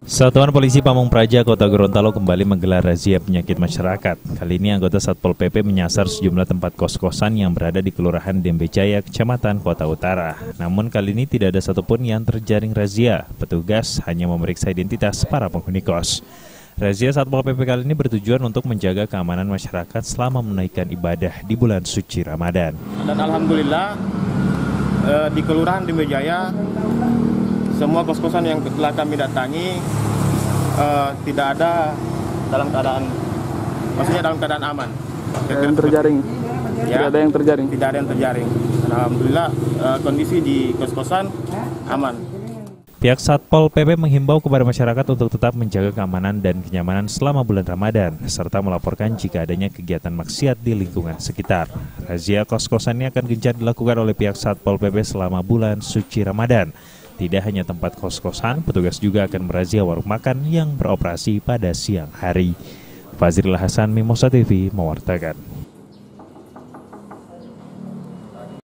Satuan Polisi Pamung Praja Kota Gorontalo kembali menggelar razia penyakit masyarakat. Kali ini anggota Satpol PP menyasar sejumlah tempat kos-kosan yang berada di Kelurahan Dembe Jaya, Kecamatan Kota Utara. Namun kali ini tidak ada satupun yang terjaring razia. Petugas hanya memeriksa identitas para penghuni kos. Razia Satpol PP kali ini bertujuan untuk menjaga keamanan masyarakat selama menunaikan ibadah di bulan suci Ramadan. Dan alhamdulillah di Kelurahan Dembe Jaya semua kos-kosan yang telah kami datangi tidak ada dalam keadaan, maksudnya dalam keadaan aman. Yang terjaring? Ya, tidak ada yang terjaring? Tidak ada yang terjaring. Alhamdulillah kondisi di kos-kosan aman. Pihak Satpol PP menghimbau kepada masyarakat untuk tetap menjaga keamanan dan kenyamanan selama bulan Ramadan, serta melaporkan jika adanya kegiatan maksiat di lingkungan sekitar. Razia kos-kosan ini akan gencar dilakukan oleh pihak Satpol PP selama bulan suci Ramadan. Tidak hanya tempat kos-kosan, petugas juga akan merazia warung makan yang beroperasi pada siang hari. Fazril Hasan, Mimosa TV, mewartakan.